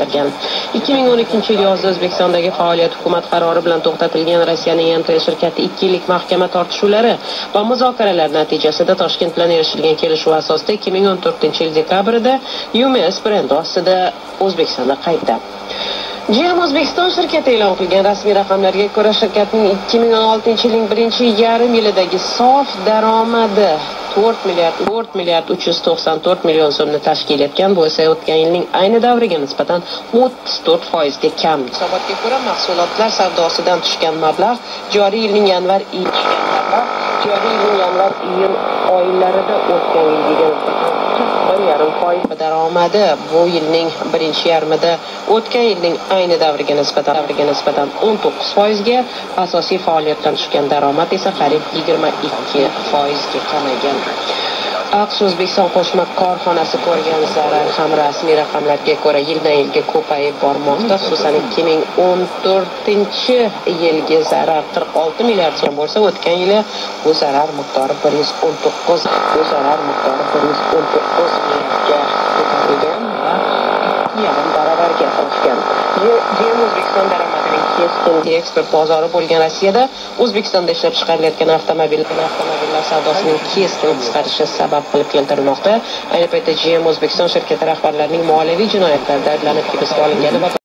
keltirgan. 2012-yil yozda O'zbekistondagi faoliyat hukumat qarori bilan to'xtatilgan Rossiyaning Entel shirkati 2 yillik mahkama tortishuvlari va muzokaralar natijasida Toshkent bilan erishilgan kelishuv asosida 2014-yil dekabrida UMS brendi ostida O'zbekistonda qaytdi. GM O'zbekiston shirkati e'lon qilgan rasmiy raqamlarga ko'ra, shirkatning 2016-yilning birinchi yarim yilidagi sof daromadi 4 milliard 394 million so'mni tashkil etgan. Bu esa o'tgan yilning ayni davriga nisbatan 34% ga kam. Hisobotga ko'ra, mahsulotlar savdosidan tushgan mablag' joriy yilning yanvar-iyun oylarida o'tgan yilga nisbatan 1,5% daromadi bu yilning birinchi yarmida o'tgan yilning ayni davriga nisbatan 19% ga, asosiy faoliyatdan tushgan daromad esa qariyb 22% ga kamaygan. AQSh O'zbekiston qo'shma korxonasi ko'rgan zarar ham rasmiy raqamlarga ko'ra yildan-yilga ko'payib bormoqda. Xususan 2014-yilgi zarar 46 milliard so'm bo'lsa, o'tgan yili bu zarar miqdori 119 milliardga ko'tarilgan va 2,5 baravarga oshgan. GM O'zbekiston daromadining keskin eksport bozori bo'lgan Rossiyada O'zbekistonda ishlab chiqarilayotgan avtomobillar savdosining keskin qisqarishi sabab qilib keltirilmoqda. Ayni paytda GM O'zbekiston shirkati rahbarlarining moliyaviy jinoyatlarda ayblanib hibsga olingani va